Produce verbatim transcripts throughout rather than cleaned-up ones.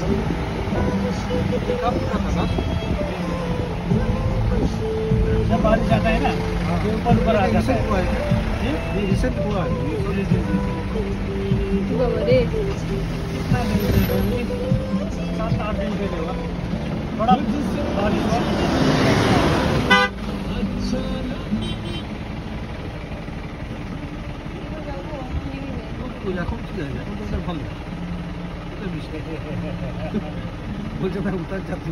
कब का था ना? जब बारिश आता है ना, ये ऊपर ऊपर आ जाता है। ये रिसेंट हुआ है। कितना दिन से होगी? सात आठ दिन से होगा। थोड़ा बारिश हुआ। এখন কি হয় এখন তো ভালো এটা বিষয় বলছে না উত্তর যাত্রী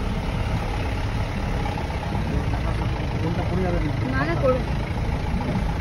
না না করো